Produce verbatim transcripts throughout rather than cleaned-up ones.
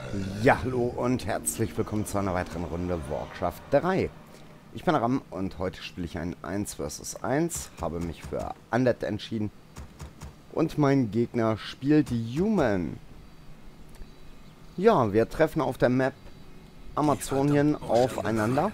Ja, hallo und herzlich willkommen zu einer weiteren Runde Warcraft drei. Ich bin Ram und heute spiele ich ein eins versus eins, habe mich für Undead entschieden und mein Gegner spielt Human. Ja, wir treffen auf der Map Amazonien aufeinander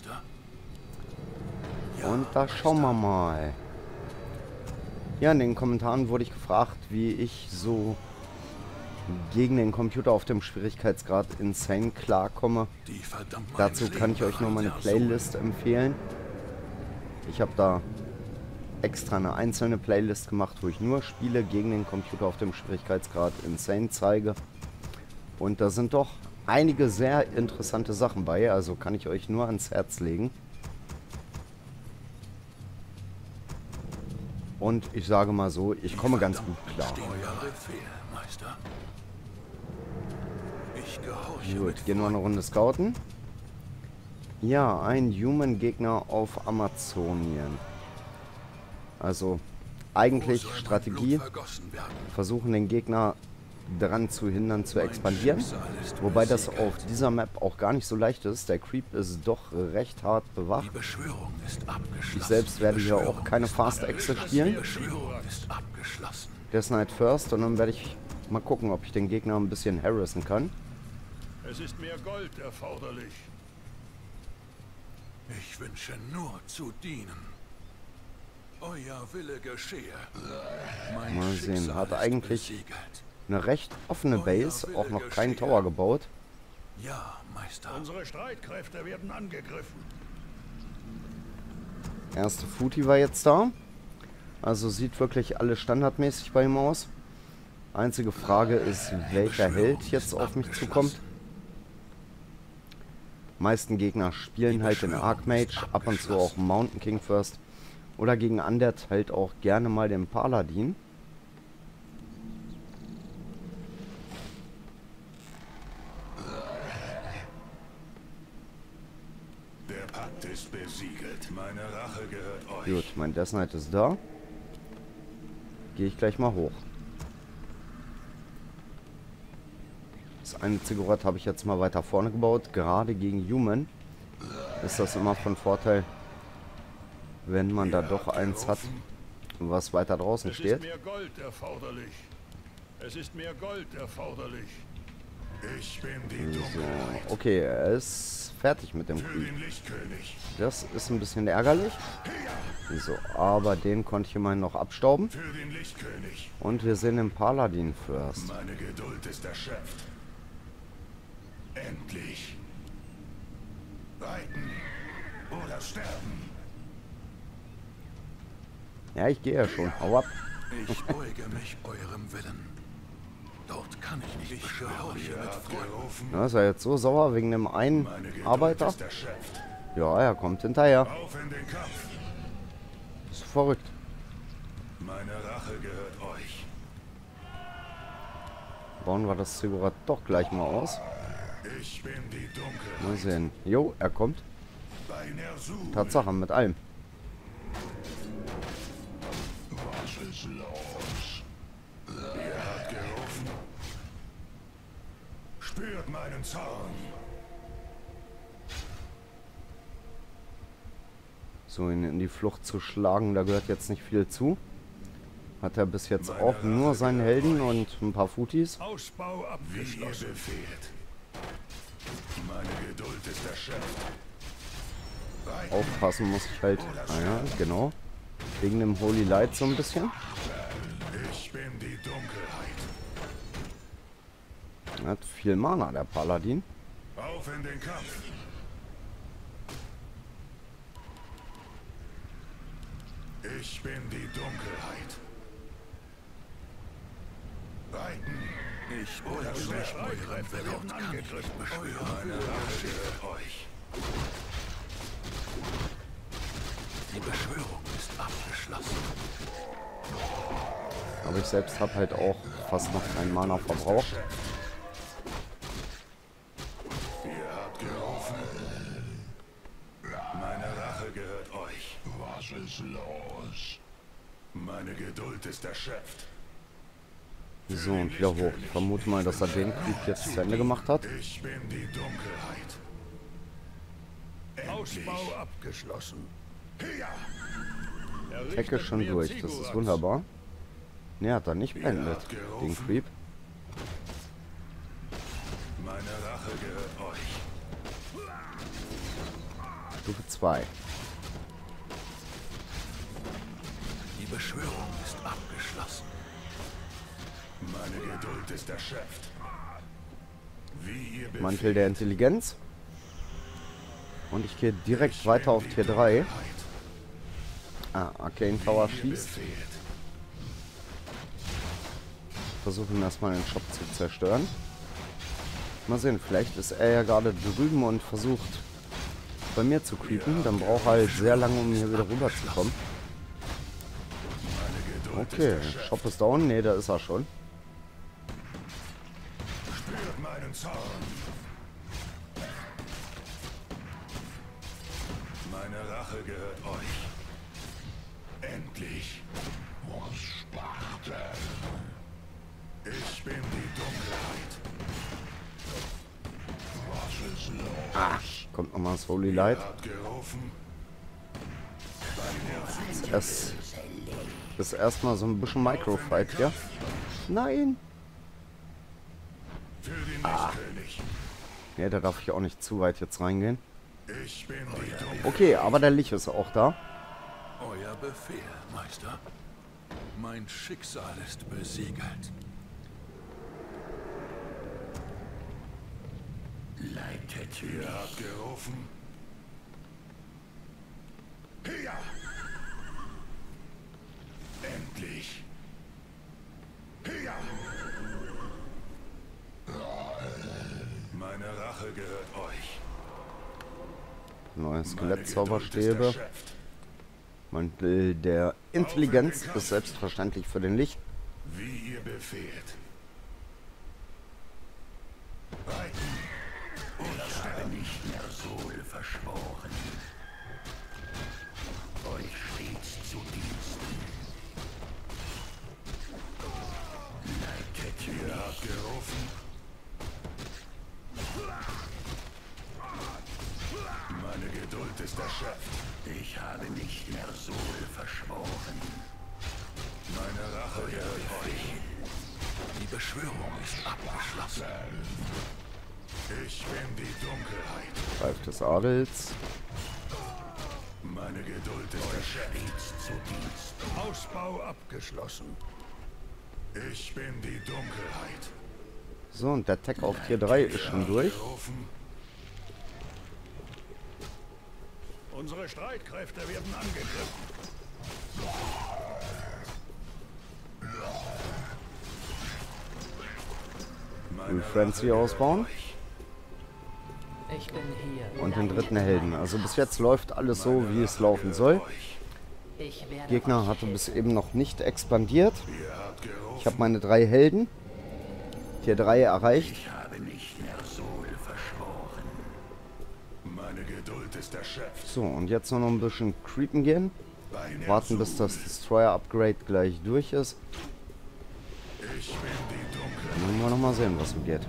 und da schauen wir mal. Ja, in den Kommentaren wurde ich gefragt, wie ich so gegen den Computer auf dem Schwierigkeitsgrad Insane klarkomme. Dazu kann ich euch nur meine Playlist empfehlen. Ich habe da extra eine einzelne Playlist gemacht, wo ich nur Spiele gegen den Computer auf dem Schwierigkeitsgrad Insane zeige. Und da sind doch einige sehr interessante Sachen bei, also kann ich euch nur ans Herz legen. Und ich sage mal so, ich komme ganz gut klar. Gut, gehen wir eine Runde scouten. Ja, ein Human-Gegner auf Amazonien. Also, eigentlich Strategie. Versuchen den Gegner daran zu hindern, zu expandieren. Wobei das auf dieser Map auch gar nicht so leicht ist. Der Creep ist doch recht hart bewacht. Ich selbst werde hier auch keine Fast Exit spielen. Death Knight First und dann werde ich mal gucken, ob ich den Gegner ein bisschen harassen kann. Es ist mehr Gold erforderlich. Ich wünsche nur zu dienen. Euer Wille geschehe. Mein Mal sehen, Schicksal hat ist eigentlich besiegelt. eine recht offene Base, auch noch keinen Tower gebaut. Ja, Meister. Unsere Streitkräfte werden angegriffen. Erste Footy war jetzt da. Also sieht wirklich alles standardmäßig bei ihm aus. Einzige Frage ist, welcher Held jetzt auf mich zukommt. Die meisten Gegner spielen halt den Archmage, ab und zu auch Mountain King First. Oder gegen Undead halt auch gerne mal den Paladin. Der Pakt ist besiegelt. Meine Rache gehört euch. Gut, mein Death Knight ist da. Gehe ich gleich mal hoch. Das eine Ziggurat habe ich jetzt mal weiter vorne gebaut. Gerade gegen Human ist das immer von Vorteil, wenn man da doch eins hat, was weiter draußen steht. Es ist mehr Gold erforderlich. Es ist mehr Gold erforderlich. Ich bin die Dunkelheit. So, okay, er ist fertig mit dem Krieg. Das ist ein bisschen ärgerlich. So, aber den konnte ich immerhin noch abstauben. Und wir sehen den Paladin first. Meine Geduld ist erschöpft. Endlich. Reiten oder sterben. Ja, ich gehe ja schon. Hau ab. Ich beuge mich eurem Willen. Dort kann ich nicht beschwören. Na, ist er jetzt so sauer wegen dem einen Arbeiter? Ja, er kommt hinterher. Auf in den Kampf. Ist verrückt. Meine Rache gehört euch. Bauen wir das Ziggurat doch gleich mal aus. Ich bin die Dunkelheit. Mal sehen. Jo, er kommt. Bei Ner'zhul. Tatsache, mit allem. Was ist los? Ihr habt gerufen. Spürt meinen Zorn. So, ihn in die Flucht zu schlagen, da gehört jetzt nicht viel zu. Hat er bis jetzt auch nur seinen Helden und ein paar Footies. Ausbau abgeschlossen. Wie ihr befehlt. Meine Geduld ist erschöpft. Aufpassen muss ich halt. Naja, genau. Wegen dem Holy Light so ein bisschen. Ich bin die Dunkelheit. Er hat viel Mana, der Paladin. Auf in den Kampf. Ich bin die Dunkelheit. Reiten. Ich beuge mich eurem Willen und kann ich nicht beschwören. Meine Rache gehört euch. Die Beschwörung ist abgeschlossen. Aber ich selbst habe halt auch fast noch keinen Mana verbraucht. Ihr habt gerufen. Meine Rache gehört euch. Was ist los? Meine Geduld ist erschöpft. So, und wieder hoch. Ich vermute mal, dass er den Krieg jetzt zu Ende gemacht hat. Ich bin die Dunkelheit. Ausbau abgeschlossen. Tech ist schon durch. Das ist wunderbar. Ne, hat er nicht beendet. Den Creep. Meine Rache gehört euch. Stufe zwei. Die Beschwörung ist abgeschlossen. Meine Geduld ist erschöpft. Wie ihr Mantel der Intelligenz. Und ich gehe direkt weiter auf Tier drei. Ah, Arcane Tower schießt. Versuchen erstmal den Shop zu zerstören. Mal sehen, vielleicht ist er ja gerade drüben und versucht bei mir zu creepen. Dann braucht er halt sehr lange, um hier wieder rüber zu kommen. Okay, Shop ist down. Ne, da ist er schon. Spürt meinen Zorn. Meine Rache gehört euch. Endlich. Ich bin die Dunkelheit. Was ist los? Ah, kommt nochmal das Holy Light. Ihr habt gerufen. Das ist erstmal so ein bisschen Microfight hier. Nein! Für den Lichtkönig. Ja, da darf ich auch nicht zu weit jetzt reingehen. Ich bin die Dunkelheit. Okay, aber der Lich ist auch da. Euer Befehl, Meister. Mein Schicksal ist besiegelt. Leitet ihr habt gerufen. Ja. Endlich. Ja. Meine Rache gehört euch. Neue Skelettzauberstäbe. Mantel der Intelligenz ist selbstverständlich für den Licht. Wie ihr befehlt. Reiten. Ich habe nicht mehr Sol verschworen. Euch stets zu Diensten. Leitet ihr habt gerufen. Meine Geduld ist erschöpft. Ich habe nicht mehr Sol verschworen. Meine Rache gehört euch. Die Beschwörung ist abgeschlossen. Ich bin die Dunkelheit. Reif des Adels. Meine Geduld ist erschöpft. Zu Dienst. Ausbau abgeschlossen. Ich bin die Dunkelheit. So, und der Tech auf Tier drei ist schon durch. Unsere Streitkräfte werden angegriffen. Frenzy ausbauen. Ich bin hier. Und den dritten Helden. Also bis jetzt läuft alles so, wie es laufen soll. Ich werde Gegner euch hatte helfen. bis eben noch nicht expandiert. Ihr habt gerufen. Ich habe meine drei Helden. Tier drei erreicht. Ich habe nicht mehr Sol verschworen. Meine Geduld ist erschöpft. So, und jetzt nur noch ein bisschen creepen gehen. Bei Warten, bis das Destroyer-Upgrade gleich durch ist. Ich bin die Dunkelheit. Dann wollen wir noch mal sehen, was so geht.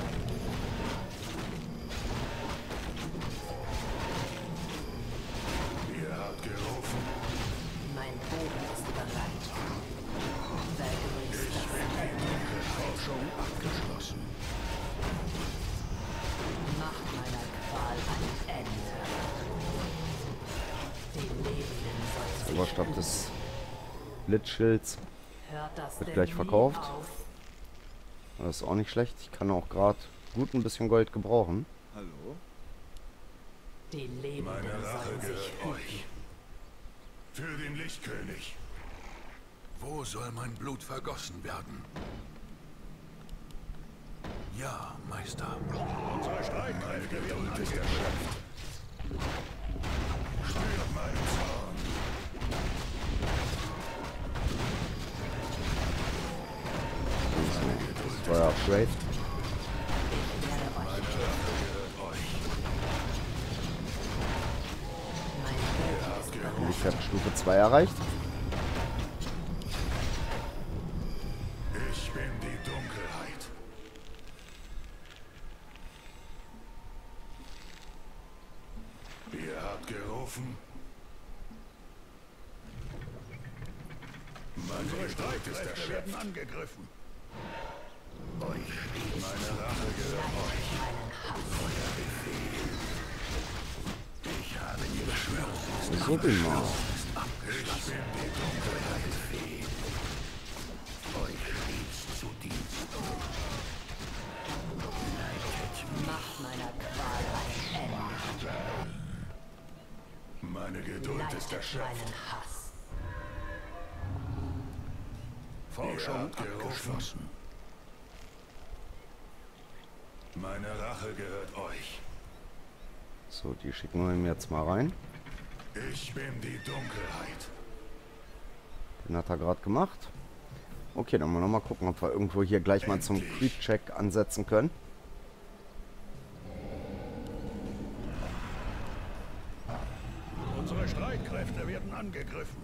Ihr habt gerufen. Mein Bogen ist bereit. Valkyries Forschung abgeschlossen. macht meiner Qual ein Ende. Die Lebenden soll sich Oberstab des Blitzschilds Hört das wird denn gleich nie verkauft. auf? Das ist auch nicht schlecht. Ich kann auch gerade gut ein bisschen Gold gebrauchen. Hallo? Die Lebenden Meine Rache sollen sich gehört euch. Für den Lichtkönig. Wo soll mein Blut vergossen werden? Ja, Meister. Unsere Streitkräfte werden angegriffen. Spürt meinen Zorn. Destroyer Upgrade. Ich werde euch mein Bogen ist bereit. Ich habe Stufe zwei erreicht. Ich bin die Dunkelheit. Ihr habt gerufen. Unsere Streitkräfte werden angegriffen. Euch steht meine Rache gehört euch. Euer Befehl. Ich habe die Beschwörung. So genau. Ich bin die Dunkelheit. Befehl. Euch stets zu Dienst. Macht meiner Qual ein Ende. Meine Geduld ist Leitet erschöpft. meinen Hass. Forschung abgeschlossen. Meine Rache gehört euch. So, die schicken wir ihm jetzt mal rein. Ich bin die Dunkelheit. Den hat er gerade gemacht. Okay, dann wollen wir noch mal gucken, ob wir irgendwo hier gleich mal zum Creep-Check ansetzen können. Unsere Streitkräfte werden angegriffen.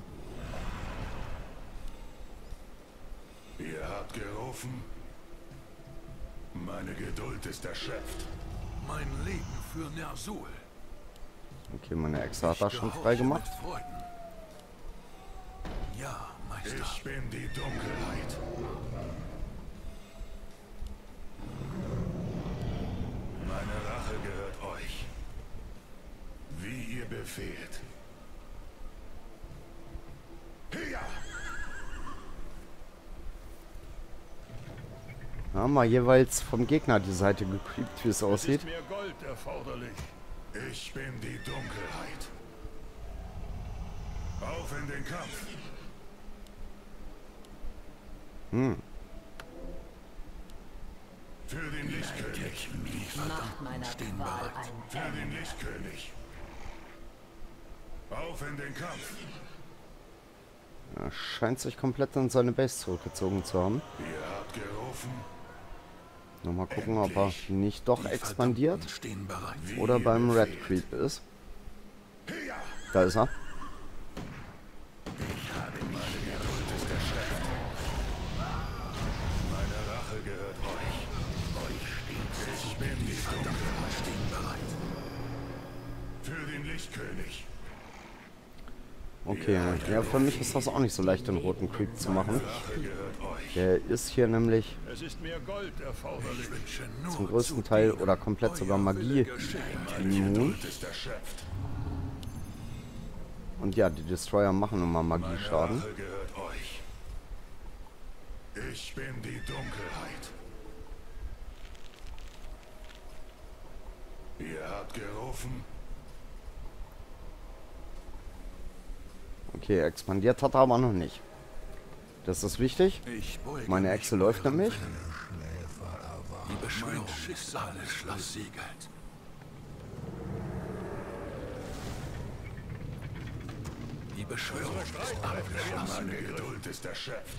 Ihr habt gerufen. Meine Geduld ist erschöpft. Mein Leben für Ner'zhul. Okay, meine Exe hat Ich das schon gehorche freigemacht. mit Freuden. Ja, Meister. Ich bin die Dunkelheit. Meine Rache gehört euch. Wie ihr befehlt. Hier! Haben wir jeweils vom Gegner die Seite gecreept, wie es aussieht. Ist mir Gold erforderlich. Ich bin die Dunkelheit. Auf in den Kampf. Hm. Für den Lichtkönig. Macht meiner Qual ein Für Ende. den Lichtkönig. Auf in den Kampf. Er scheint sich komplett in seine Base zurückgezogen zu haben. Ihr habt gerufen. Nochmal gucken, ob er nicht doch Die expandiert Verdammten stehen bereit. oder beim Red Creep ist. Hier! Da ist er. Ich habe meine Geduld ist erschöpft. Meine Rache gehört euch. Euch steht. Ich bin die Dunkelheit. Stehen bereit. Für den Lichtkönig. Okay, ja, für mich ist das auch nicht so leicht, den roten Creep zu machen. Rache gehört euch. Der ist hier nämlich Es ist mir Gold erforderlich. Ich wünsche nur zum größten zu Teil dienen. oder komplett sogar Euer Magie Wille geschehe. Meine immun. Geduld ist erschöpft. Und ja, die Destroyer machen immer Meine Magieschaden. Rache gehört euch. Ich bin die Dunkelheit. Ihr habt gerufen. Okay, expandiert hat er aber noch nicht. Das ist wichtig. Ich beuge Meine mich Echse läuft eurem nämlich. Willen. Die Beschwörung ist alles versiegelt. Die Beschwörung ist abgeschlossen. Meine Geduld ist erschöpft.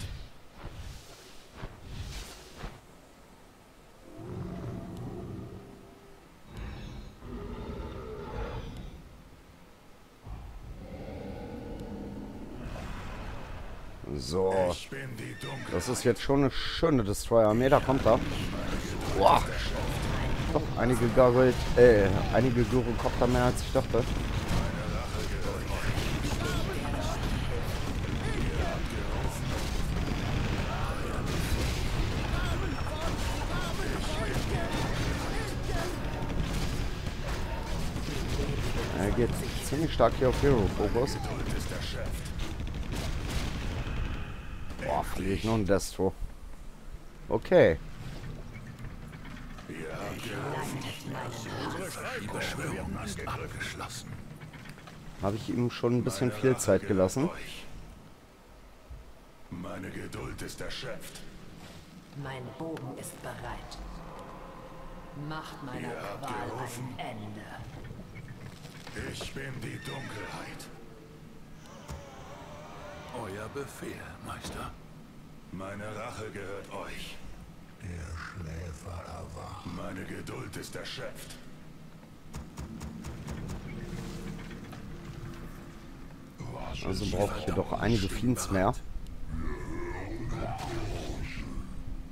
So, Ich bin die Dunkelheit. das ist jetzt schon eine schöne Destroyer-Armee. Da kommt er. Boah. Doch einige Gargoyle, äh, einige Gyrocopter mehr als ich dachte. Er geht ziemlich stark hier auf Hero-Fokus. Geduld ist erschöpft. Boah, verliere ich noch einen Destro. Okay. Ihr habt gerufen. Die Beschwörung ist abgeschlossen. Habe ich ihm schon ein bisschen viel Zeit gelassen. Euch. Meine Geduld ist erschöpft. Mein Bogen ist bereit. Macht meiner Ihr habt Qual gerufen. ein Ende. Ich bin die Dunkelheit. Euer Befehl, Meister. Meine Rache gehört euch. Der Schläfer erwacht. Meine Geduld ist erschöpft. Also brauche ich hier doch einige Fiends mehr.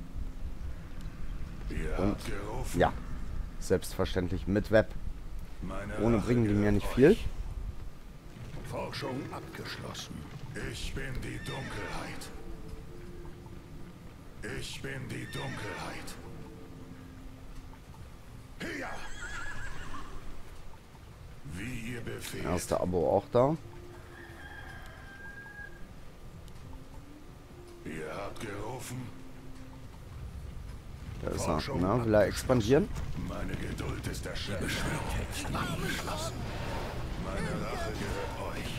Und habt gerufen. ja, selbstverständlich mit Web. Meine Ohne Rache bringen die mir gehört nicht euch. viel. Forschung abgeschlossen. Ich bin die Dunkelheit. Ich bin die Dunkelheit. Hier! Wie ihr befehlt. Erste Abo auch da. Ihr habt gerufen. Da ist er. Na, will er expandieren? Meine Geduld ist erschöpft. Abgeschlossen. Meine Rache gehört euch.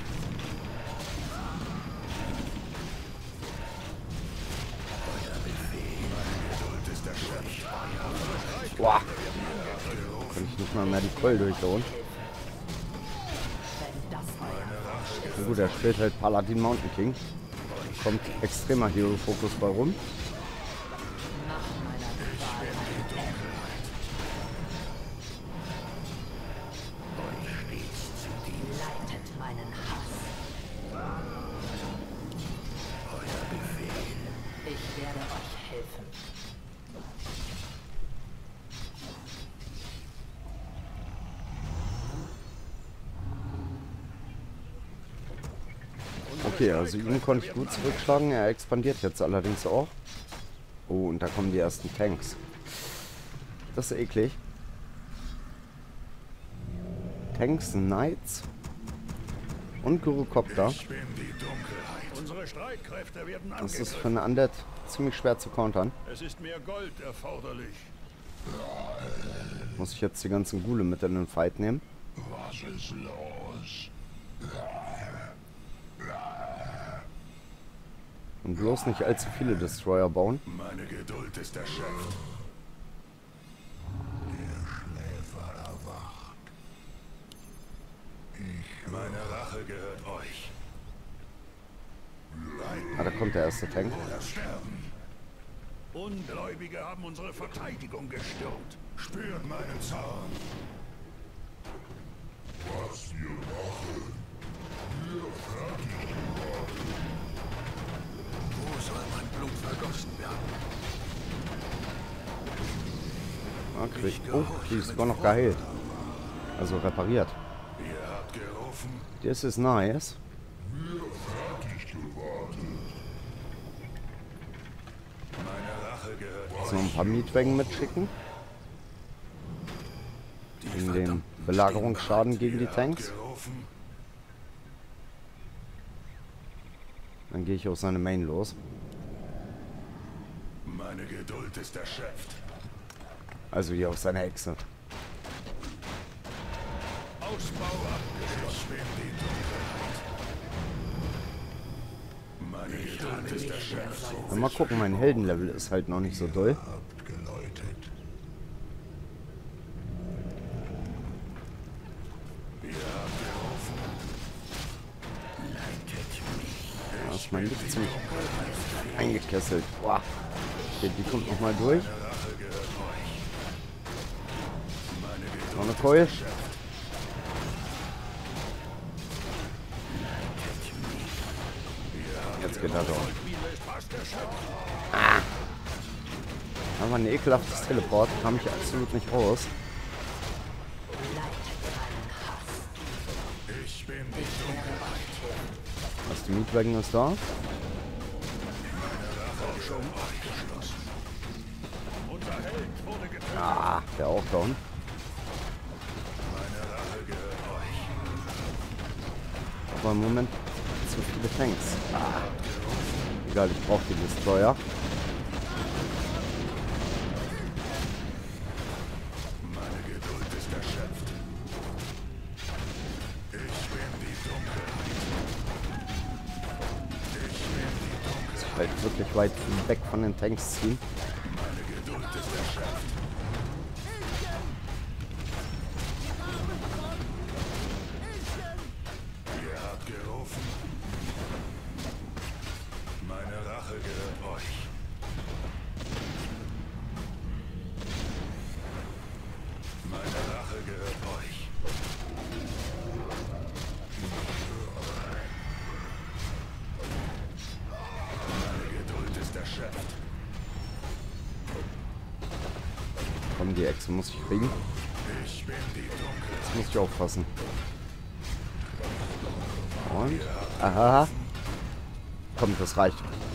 Euer Befehl. Meine Geduld ist erschöpft. Boah. Kann ich nicht mal mehr die Keul durchhauen. Wenn das euer Na gut, er spielt halt Paladin Mountain King. Kommt extremer Hero-Fokus bei rum. Macht meiner Qual ein Ende. Leitet meinen Hass. Euer Befehl. Ich werde euch helfen. Okay, also ihn konnte ich gut zurückschlagen. Er expandiert jetzt allerdings auch. Oh, und da kommen die ersten Tanks. Das ist eklig. Tanks, Knights und Gyrocopter. Ich bin die Dunkelheit. Unsere Streitkräfte werden Das ist angegriffen. für eine Undead ziemlich schwer zu countern. Es ist mehr Gold erforderlich. Muss ich jetzt die ganzen Ghule mit in den Fight nehmen. Was ist los? Und bloß nicht allzu viele Destroyer bauen. Meine Geduld ist erschöpft. Der Schläfer erwacht. Ich Meine Rache gehört euch. Ah, da kommt der erste Tank. Oder sterben. Ungläubige haben unsere Verteidigung gestürmt. Spürt meinen Zorn. was wir machen. Wir fertig geworden. Wo soll mein Blut vergossen werden? Ah, krieg. Oh, die ist sogar noch geheilt. Also repariert. Ihr habt gerufen. Das ist nice. Wir fertig geworden. Meine Rache gehört euch. So ein paar Mietwagen mitschicken. Gegen den Belagerungsschaden gegen die Tanks. Gerufen. Dann gehe ich auf seine Main los. Meine Geduld ist erschöpft. Also hier auf seine Hexe. Ausbau abgeschlossen. Ich bin die Dunkelheit. Meine Geduld ist erschöpft. Ja, mal gucken, mein Heldenlevel ist halt noch nicht so doll. Habt geläutet. Ihr habt gerufen. Da ist mein Licht ziemlich eingekesselt. Boah. Okay, die kommt nochmal durch. Rache gehört euch. Meine Geduld Noch eine Keul. Jetzt geht er doch. Ah. Aber ein ekelhaftes Teleport. Kam ich absolut nicht raus. Ich bin die Dunkelheit. Was, die Mietwagen ist da? Forschung abgeschlossen. Unser Held wurde getötet. Ah, der auch down. Meine Rache gehört euch. Aber im Moment zu viele Tanks. Ah. Egal, ich brauche die Destroyer. Meine Geduld ist erschöpft. Ich bin die Dunkelheit. Ich bin die Dunkelheit. Halt wirklich weit weg von den Tanks ziehen. Meine Geduld ist erschöpft. Ihr habt gerufen. Meine Rache gehört euch. Meine Rache gehört euch. Meine Geduld ist erschöpft. Komm, die Echse muss ich kriegen. Ich bin die Dunkelheit. Jetzt muss ich aufpassen. Und? Aha. Komm, das reicht.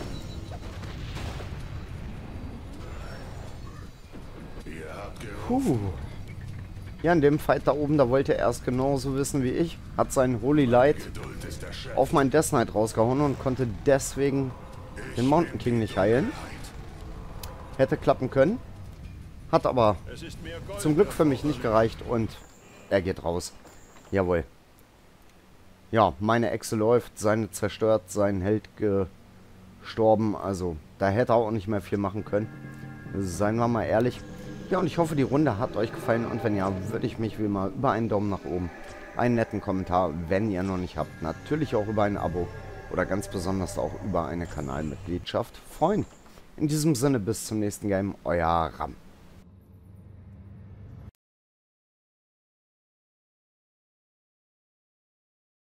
Ihr habt gerufen. Puh. Ja, in dem Fight da oben, da wollte er erst genauso wissen wie ich. Hat seinen Holy Light Geduld ist der Chef. auf meinen Death Knight rausgehauen und konnte deswegen den Mountain King nicht heilen. Hätte klappen können. Hat aber Es ist mir Gold. zum Glück für mich nicht gereicht und er geht raus. Jawohl. Ja, meine Echse läuft, seine zerstört, sein Held gestorben. Also, da hätte er auch nicht mehr viel machen können. Seien wir mal ehrlich. Ja, und ich hoffe, die Runde hat euch gefallen. Und wenn ja, würde ich mich wie immer über einen Daumen nach oben, einen netten Kommentar, wenn ihr noch nicht habt. Natürlich auch über ein Abo oder ganz besonders auch über eine Kanalmitgliedschaft freuen. In diesem Sinne, bis zum nächsten Game. Euer Ram.